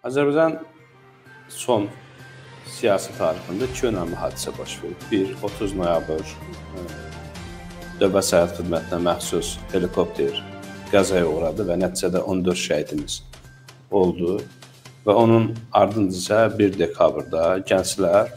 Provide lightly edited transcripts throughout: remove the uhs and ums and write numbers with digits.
Azərbaycan son siyasi tarixində iki önəmli hadisə baş verib. Bir, 30 noyabr Dövlət Səhiyyə Xidmətinə məxsus helikopter qəzaya uğradı və nəticədə 14 şəhidimiz oldu. Və onun ardınca isə 1 dekabrda gənclər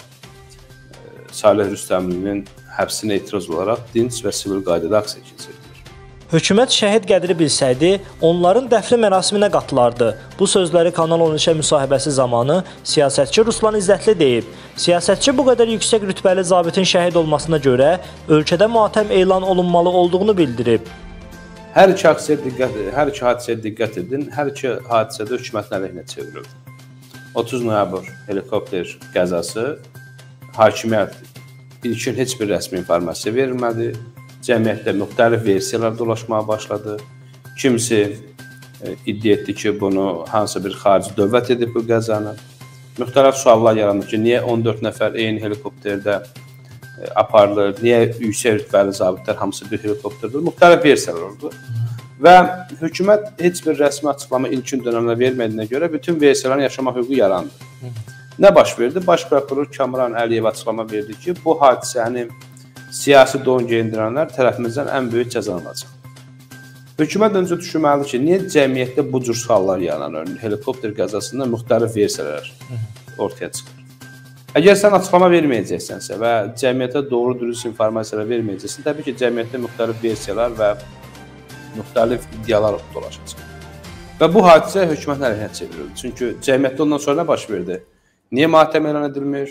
Salih Rüstəmlinin həbsinə etiraz olaraq dinc və sivil qaydada aksiya keçirdiler. Hökumət şəhid qədri bilsəydi, onların dəfni mərasiminə qatılardı. Bu sözləri Kanal 13-ə müsahibəsi zamanı siyasətçi Ruslan İzzətli deyib. Siyasətçi bu qədər yüksək rütbəli zabitin şəhid olmasına görə ölkədə matəm elan olunmalı olduğunu bildirib. Hər iki hadisəyə diqqət edin. Hər iki hadisədə hökumətin əleyhinə çevrildi. 30 noyabr helikopter qəzası hakimiyyət ilkin heç bir rəsmi informasiya verilmədi. Cəmiyyətdə müxtəlif versiyalar dolaşmağa başladı. Kimisi iddia etdi ki, bunu hansısa bir xarici dövlət edib bu qəzanı. Müxtəlif suallar yarandı ki, niyə 14 nəfər eyni helikopterdə aparılır, niyə yüksək rütbəli zabitlər hamısı bir helikopterdir? Müxtəlif versiyalar oldu. Və hökumət heç bir rəsmi açıqlama ilkin dönəmdə vermədiyinə görə bütün versiyaların yaşama hüququ yarandı. Nə baş verdi? Baş prokuror Kamran Əliyev açıqlama verdi ki, bu hadisəni siyasi don geyindirənlər tərəfimizdən ən böyük cəzalanacaq. Hökumət öncə düşünməlidir ki, niyə cəmiyyətdə bu cür suallar yaranır? Helikopter qəzasında müxtəlif versiyalar ortaya çıxır. Əgər sən açıqlama verməyəcəksənsə və cəmiyyətə doğru dürüst informasiyalar verməyəcəksən, təbii ki, cəmiyyətdə müxtəlif versiyalar və müxtəlif iddialar dolaşacaq. Və bu hadisə hökumətin əleyhinə çevrildi. Çünki cəmiyyətdə ondan sonra nə baş verdi? Niyə matəm elan edilmir?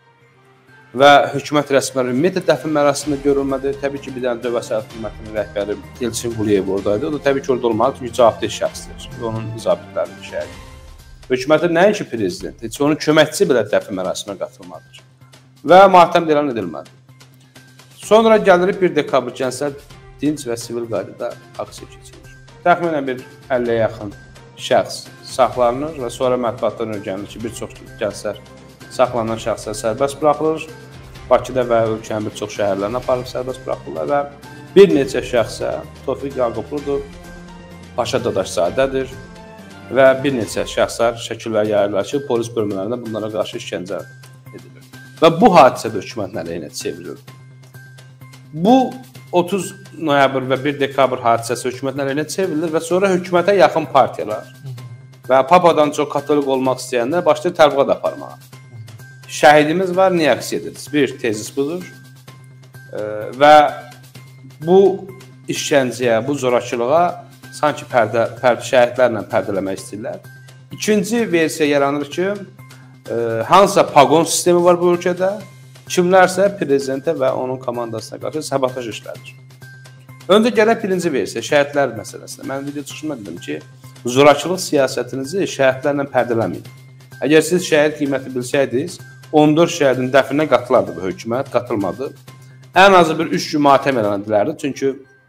Və hökumət rəsmiləri ümumiyyətlə dəfn mərasimində görülmədi. Təbii ki, bir dənə Dövlət Səhiyyə Xidmətinin rəhbəri Elçin Quliyev oradaydı. O da təbii ki, orada olmalı, çünki cavabdeh şəxsdir. Onun zabitləri şəhid. Hökumətə nəinki prezident, heç onun köməkçisi belə dəfn mərasiminə qatılmalıdır. Və matəm elan edilmədi. Sonra gəlirik 1 dekabr gənclər dinc və sivil qaydada aksiya keçirir. Təxminən bir 50-yə yaxın şəxs saxlanır və sonra mətbuatdan öyrənilir ki, bir çox gənclər saxlanan şəxslər sərbəst buraxılır. Bakıda və ölkənin bir çox şəhərlərinə aparıb sərbəst buraxılırlar və bir neçə şəxsə Tofiq Yaqubludur, Paşa Dadaşzadədir və bir neçə şəxslər şəkillər yayırlar ki, polis bölmələrində bunlara qarşı işgəncə edilir. Və bu hadisə də hökumətin əleyhinə çevrilir. Bu 30 noyabr və 1 dekabr hadisəsi hökumətin əleyhinə çevrilir və sonra hökumətə yaxın partiyalar və Papadan çox katolik olmaq istəyənlər başlayır təbliğat aparmağa. Şəhidimiz var, niyə aksiya edirsiniz? Bir tezis budur və bu işgəncəyə, bu zorakılığa sanki şəhidlərlə pərdələmək istəyirlər. İkinci versiya yaranır ki, hansısa pagon sistemi var bu ölkədə, kimlərsə prezidentə və onun komandasına qarşı sabotaj işlədir. Öncə gələk birinci versiya, şəhidlər məsələsində. Mən video çıxışımda dedim ki, zorakılıq siyasətinizi şəhidlərlə pərdələməyin. Əgər siz şəhid qiyməti bilsəydiniz, 14 şəhidin dəfninə qatılardı bu hökumət, qatılmadı. Ən azı bir 3 gün matəm elan edilərdi. Çünki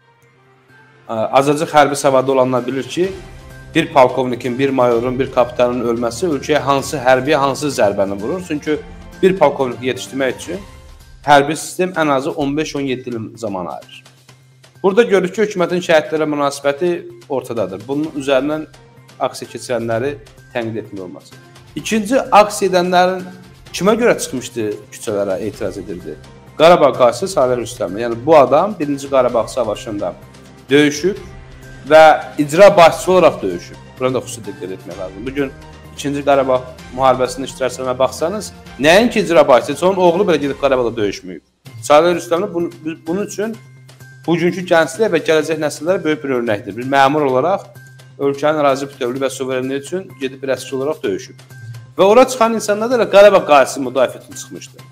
azacıq hərbi savadı olanlar bilir ki, bir polkovnikin, bir mayorun, bir kapitanın ölməsi ölkəyə hansı hərbiyə hansı zərbəni vurur. Çünki bir polkovnik yetişdirmək üçün hərbi sistem ən azı 15-17 il zaman ayırır. Burada görürük ki, hökumətin şəhidlərə münasibəti ortadadır. Bunun üzərindən aksiya keçirənləri tənqid etmək olmaz. İkinci, aksiya edənlərin kimə görə çıxmışdı küçələrə etiraz edirdi? Qarabağ qazisi Salih Rüstəmli. Yəni bu adam 1-ci Qarabağ savaşında döyüşüb və icra başçısı olaraq döyüşüb. Buna da xüsusi diqqət etmək lazım. Bugün 2-ci Qarabağ müharibəsinin iştirakçılarına baxsanız, nəinki icra başçısı, onun oğlu belə gedib Qarabağda döyüşməyib. Salih Rüstəmli bunun üçün bugünkü gənclər və gələcək nəsillərə böyük bir örnəkdir. Bir məmur olaraq ölkənin ərazi bütövlüyü və suverenliyi üçün gedib bir əsgər olaraq döyüşüb. Və ora çıxan insanlar da Qarabağ qazisi müdafiə üçün çıxmışdı.